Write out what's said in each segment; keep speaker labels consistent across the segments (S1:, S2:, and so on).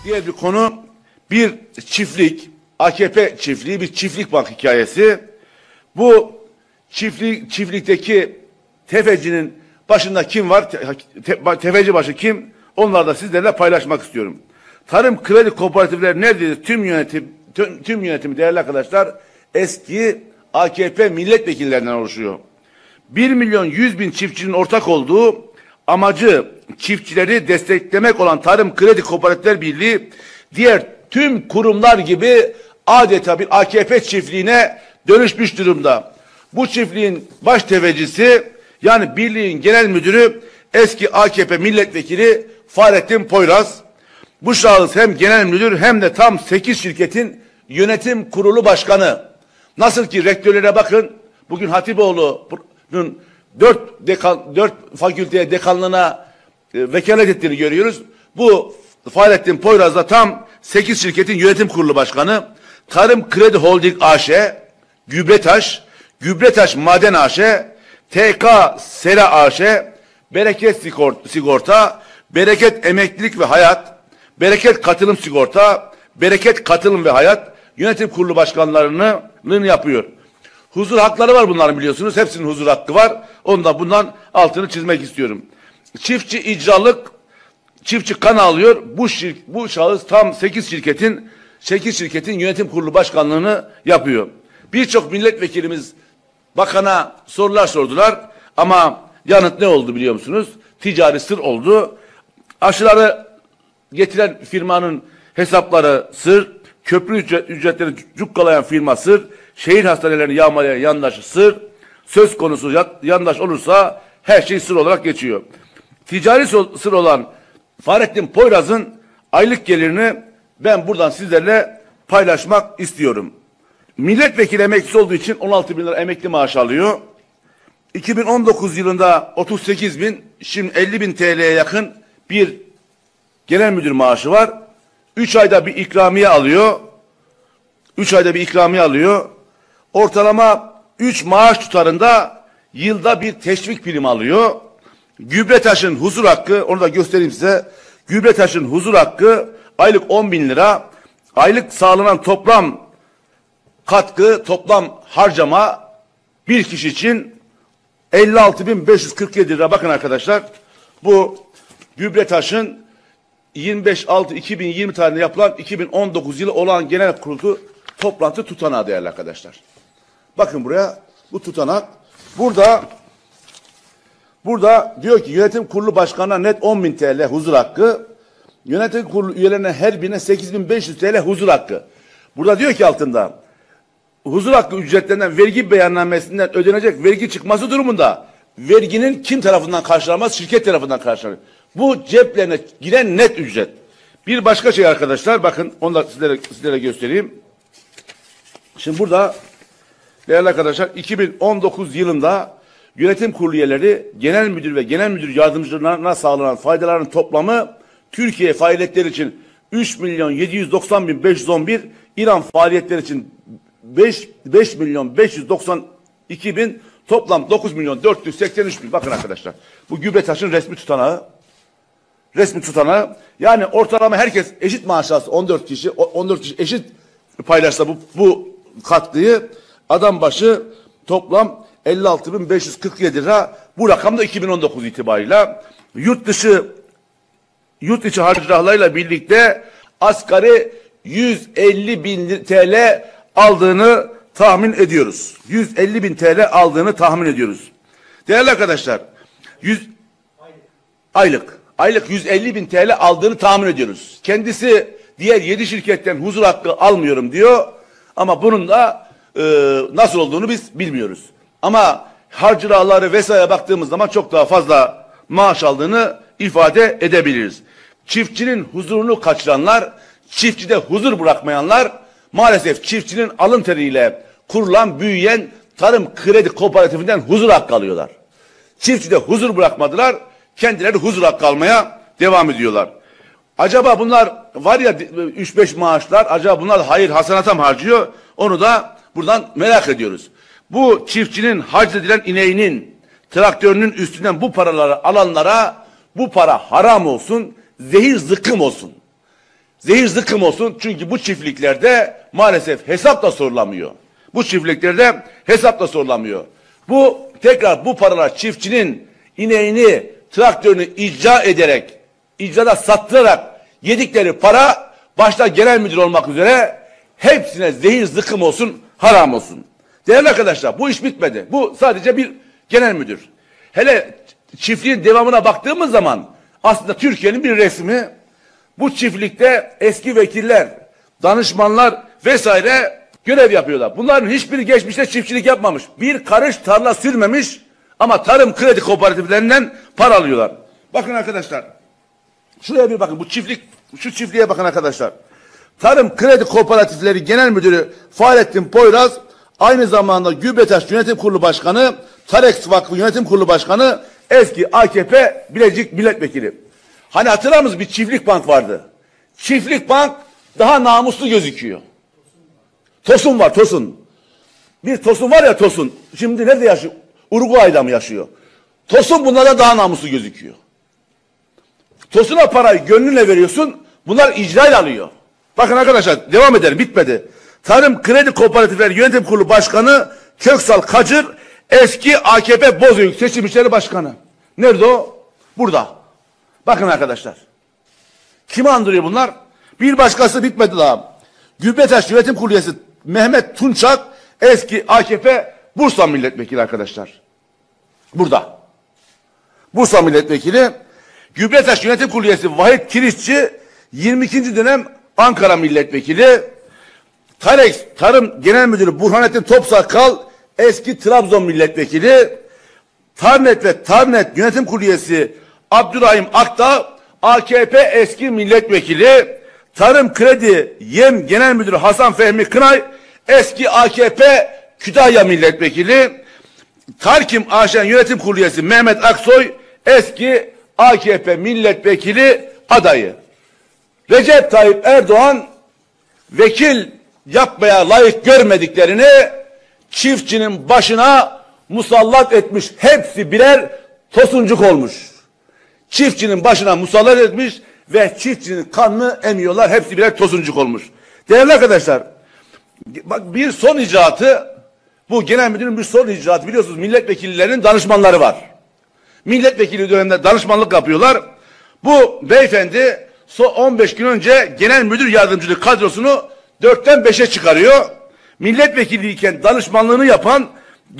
S1: Diğer bir konu bir çiftlik, AKP çiftliği, bir çiftlik bank hikayesi. Bu çiftlikteki tefecinin başında kim var? Tefeci başı kim? Onları da sizlerle paylaşmak istiyorum. Tarım kredi kooperatifleri nerededir? Tüm yönetimi değerli arkadaşlar eski AKP milletvekillerinden oluşuyor. 1.100.000 çiftçinin ortak olduğu amacı çiftçileri desteklemek olan Tarım Kredi Kooperatifler Birliği diğer tüm kurumlar gibi adeta bir AKP çiftliğine dönüşmüş durumda. Bu çiftliğin baş tefecisi yani birliğin genel müdürü eski AKP milletvekili Fahrettin Poyraz. Bu şahıs hem genel müdür hem de tam 8 şirketin yönetim kurulu başkanı. Nasıl ki rektörlere bakın, bugün Hatipoğlu'nun 4 fakülteye dekanlığına vekalet ettiğini görüyoruz. Bu Fahrettin Poyraz'da tam 8 şirketin yönetim kurulu başkanı. Tarım Kredi Holding AŞ, Gübretaş Maden AŞ, TK Sera AŞ, Bereket Sigorta, Bereket Emeklilik ve Hayat, Bereket Katılım Sigorta, Bereket Katılım ve Hayat yönetim kurulu başkanlarının yapıyor. Huzur hakları var bunların biliyorsunuz. Hepsinin huzur hakkı var. Bundan altını çizmek istiyorum. Çiftçi icralık, çiftçi kan alıyor. Bu şahıs tam 8 şirketin yönetim kurulu başkanlığını yapıyor. Birçok milletvekilimiz bakana sorular sordular ama yanıt ne oldu biliyor musunuz? Ticari sır oldu. Aşıları getiren firmanın hesapları sır, köprü ücretleri cukkalayan firma sır, şehir hastanelerini yağmalayan yandaşı sır, söz konusu yandaş olursa her şey sır olarak geçiyor. Ticari sır olan Fahrettin Poyraz'ın aylık gelirini ben buradan sizlerle paylaşmak istiyorum. Milletvekili emeklisi olduğu için 16 bin lira emekli maaşı alıyor. 2019 yılında 38 bin, şimdi 50 bin TL'ye yakın bir genel müdür maaşı var. 3 ayda bir ikramiye alıyor. Ortalama 3 maaş tutarında yılda bir teşvik primi alıyor. Gübretaş'ın huzur hakkı, onu da göstereyim size. Gübretaş'ın huzur hakkı aylık 10 bin lira. Aylık sağlanan toplam katkı, toplam harcama bir kişi için 56.547 lira. Bakın arkadaşlar, bu Gübretaş'ın 25.6.2020 tarihinde yapılan 2019 yılı olan genel kurulu toplantı tutanağı değerli arkadaşlar. Bakın buraya, bu tutanak. Burada diyor ki yönetim kurulu başkanına net 10.000 TL huzur hakkı. Yönetim kurulu üyelerine her birine 8.500 TL huzur hakkı. Burada diyor ki altında huzur hakkı ücretlerinden vergi beyannamesinden ödenecek vergi çıkması durumunda verginin kim tarafından karşılanmaz? Şirket tarafından karşılanır. Bu ceplerine giren net ücret. Bir başka şey arkadaşlar, bakın onu da sizlere göstereyim. Şimdi burada değerli arkadaşlar 2019 yılında yönetim kurulu üyeleri, genel müdür ve genel müdür yardımcılarına sağlanan faydaların toplamı Türkiye faaliyetleri için 3.790.511, İran faaliyetleri için 5.592.000, toplam 9.483.000. Bakın arkadaşlar, bu Gübretaş'ın resmi tutanağı. Yani ortalama herkes eşit maaş alsa 14 kişi eşit paylaşsa bu katkıyı adam başı toplam 56.547 lira. Bu rakam da 2019 itibarıyla yurt içi harcamalarıyla birlikte asgari 150.000 TL aldığını tahmin ediyoruz. 150.000 TL aldığını tahmin ediyoruz. Değerli arkadaşlar, aylık 150.000 TL aldığını tahmin ediyoruz. Kendisi diğer 7 şirketten huzur hakkı almıyorum diyor ama bunun da nasıl olduğunu biz bilmiyoruz. Ama harcırahları vesaire baktığımız zaman çok daha fazla maaş aldığını ifade edebiliriz. Çiftçinin huzurunu kaçıranlar, çiftçide huzur bırakmayanlar maalesef çiftçinin alın teriyle kurulan, büyüyen tarım kredi kooperatifinden huzur hakkı alıyorlar. Çiftçide huzur bırakmadılar, kendileri huzur hakkı almaya devam ediyorlar. Acaba bunlar var ya 3-5 maaşlar, acaba bunlar hayır hasenata mı harcıyor? Onu da buradan merak ediyoruz. Bu çiftçinin hac edilen ineğinin, traktörünün üstünden bu paraları alanlara bu para haram olsun, zehir zıkkım olsun. zehir zıkkım olsun. Çünkü bu çiftliklerde maalesef hesap da sorulamıyor. Bu çiftliklerde hesap da sorulamıyor. Tekrar bu paralar çiftçinin ineğini, traktörünü icrada sattırarak yedikleri para, başta genel müdür olmak üzere hepsine zehir zıkkım olsun, haram olsun. Değerli arkadaşlar, bu iş bitmedi. Bu sadece bir genel müdür. Hele çiftliğin devamına baktığımız zaman aslında Türkiye'nin bir resmi. Bu çiftlikte eski vekiller, danışmanlar vesaire görev yapıyorlar. Bunların hiçbiri geçmişte çiftçilik yapmamış. Bir karış tarla sürmemiş ama tarım kredi kooperatiflerinden para alıyorlar. Bakın arkadaşlar. Şuraya bir bakın. Şu çiftliğe bakın arkadaşlar. Tarım Kredi Kooperatifleri Genel Müdürü Fahrettin Poyraz, aynı zamanda Gübretaş Yönetim Kurulu Başkanı, Tarex Vakfı Yönetim Kurulu Başkanı, eski AKP Bilecik Milletvekili. Hani hatırlar mısınız, bir çiftlik bank vardı. Çiftlik bank daha namuslu gözüküyor. Tosun var, Tosun. Bir Tosun var ya, Tosun. Şimdi nerede yaşıyor? Uruguay'da mı yaşıyor? Tosun bunlara daha namuslu gözüküyor. Tosun'a parayı gönlünle veriyorsun, bunlar icrayla alıyor. Bakın arkadaşlar, devam edelim, bitmedi. Tarım Kredi Kooperatifleri Yönetim Kurulu Başkanı Köksal Kacır, eski AKP Bozüyük Seçim İşleri Başkanı. Nerede o? Burada. Bakın arkadaşlar. Kimi andırıyor bunlar? Bir başkası, bitmedi daha. Gübretaş Yönetim Kurulu üyesi Mehmet Tunçak, eski AKP Bursa Milletvekili arkadaşlar. Burada. Bursa Milletvekili. Gübretaş Yönetim Kurulu üyesi Vahit Kirişçi, 22. dönem Ankara Milletvekili. Tarex Tarım Genel Müdürü Burhanettin Topsakal, eski Trabzon Milletvekili. Tarnet ve Tarnet Yönetim Kurulu üyesi Abdurrahim Akdağ, AKP eski milletvekili. Tarım Kredi Yem Genel Müdürü Hasan Fehmi Kınay, eski AKP Kütahya Milletvekili. Tarkim AŞ Yönetim Kurulu üyesi Mehmet Aksoy, eski AKP milletvekili adayı. Recep Tayyip Erdoğan vekil yapmaya layık görmediklerini çiftçinin başına musallat etmiş. Hepsi birer tosuncuk olmuş. Çiftçinin başına musallat etmiş ve çiftçinin kanını emiyorlar. Hepsi birer tosuncuk olmuş. Değerli arkadaşlar, bak, bir son icraatı, bu genel müdürün bir son icraatı, biliyorsunuz milletvekillerinin danışmanları var. Milletvekili döneminde danışmanlık yapıyorlar. Bu beyefendi 15 gün önce genel müdür yardımcılığı kadrosunu 4'ten 5'e çıkarıyor. Milletvekiliyken danışmanlığını yapan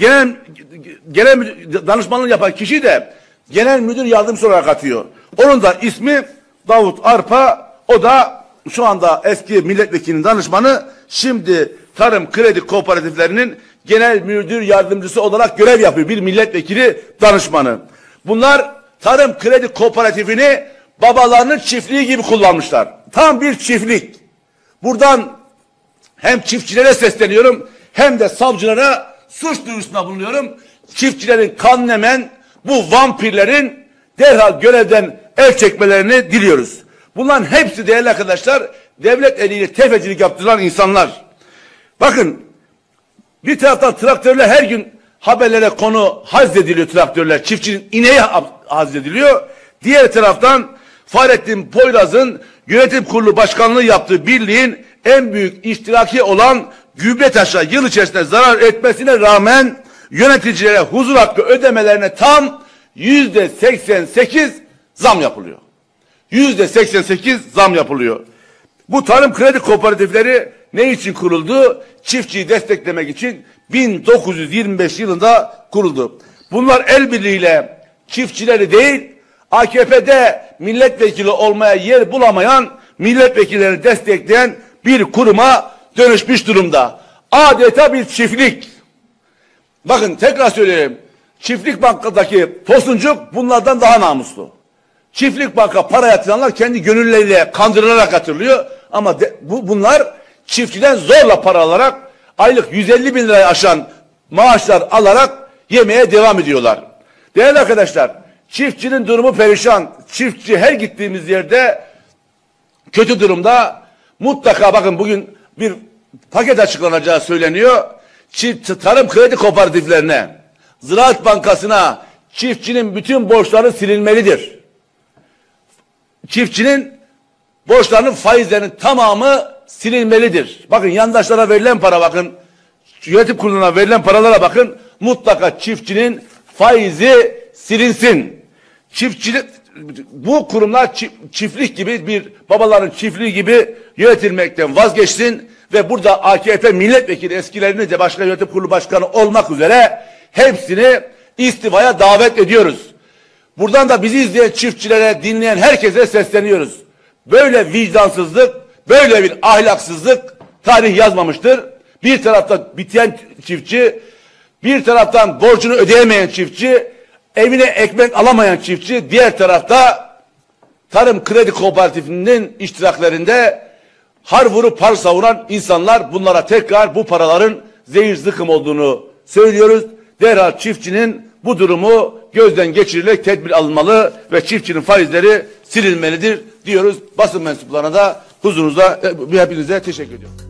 S1: danışmanlığını yapan kişi de genel müdür yardımcısı olarak atıyor. Onun da ismi Davut Arpa. O da şu anda eski milletvekilinin danışmanı, şimdi Tarım Kredi Kooperatiflerinin genel müdür yardımcısı olarak görev yapıyor. Bir milletvekili danışmanı. Bunlar Tarım Kredi Kooperatifini babalarının çiftliği gibi kullanmışlar. Tam bir çiftlik. Buradan hem çiftçilere sesleniyorum hem de savcılara suç duyurusunda bulunuyorum. Çiftçilerin kan emen bu vampirlerin derhal görevden el çekmelerini diliyoruz. Bunların hepsi değerli arkadaşlar devlet eliyle tefecilik yaptıran insanlar. Bakın, bir taraftan traktörler her gün haberlere konu hazdediliyor, traktörler. Çiftçinin ineği hazdediliyor. Diğer taraftan Fahrettin Poyraz'ın yönetim kurulu başkanlığı yaptığı birliğin en büyük iştiraki olan Gübretaş'a yıl içerisinde zarar etmesine rağmen yöneticilere huzur hakkı ödemelerine tam %88 zam yapılıyor. %88 zam yapılıyor. Bu tarım kredi kooperatifleri ne için kuruldu? Çiftçiyi desteklemek için 1925 yılında kuruldu. Bunlar el birliğiyle çiftçileri değil, AKP'de milletvekili olmaya yer bulamayan milletvekillerini destekleyen bir kuruma dönüşmüş durumda. Adeta bir çiftlik. Bakın tekrar söyleyeyim. Çiftlik bankadaki tosuncuk bunlardan daha namuslu. Çiftlik banka para yatıranlar kendi gönülleriyle kandırılarak hatırlıyor. Ama bunlar çiftçiden zorla para alarak aylık 150 bin lirayı aşan maaşlar alarak yemeye devam ediyorlar. Değerli arkadaşlar, çiftçinin durumu perişan. Çiftçi her gittiğimiz yerde kötü durumda. Mutlaka bakın, bugün bir paket açıklanacağı söyleniyor. Tarım kredi kooperatiflerine, Ziraat Bankası'na çiftçinin bütün borçları silinmelidir. Çiftçinin borçlarının faizlerinin tamamı silinmelidir. Bakın yandaşlara verilen para bakın. Yönetim kuruluna verilen paralara bakın. Mutlaka çiftçinin faizi silinsin. Çiftçilik, bu kurumlar çiftlik gibi bir babaların çiftliği gibi yönetilmekten vazgeçsin ve burada AKP milletvekili eskilerini de başka yönetim kurulu başkanı olmak üzere hepsini istifaya davet ediyoruz. Buradan da bizi izleyen çiftçilere, dinleyen herkese sesleniyoruz. Böyle vicdansızlık, böyle bir ahlaksızlık tarih yazmamıştır. Bir tarafta biten çiftçi, bir taraftan borcunu ödeyemeyen çiftçi, evine ekmek alamayan çiftçi, diğer tarafta Tarım Kredi Kooperatifinin iştiraklerinde har vurup har savuran insanlar, bunlara tekrar bu paraların zehir zıkkım olduğunu söylüyoruz. Derhal çiftçinin bu durumu gözden geçirilerek tedbir alınmalı ve çiftçinin faizleri silinmelidir diyoruz. Basın mensuplarına da huzurunuzda hepinize teşekkür ediyorum.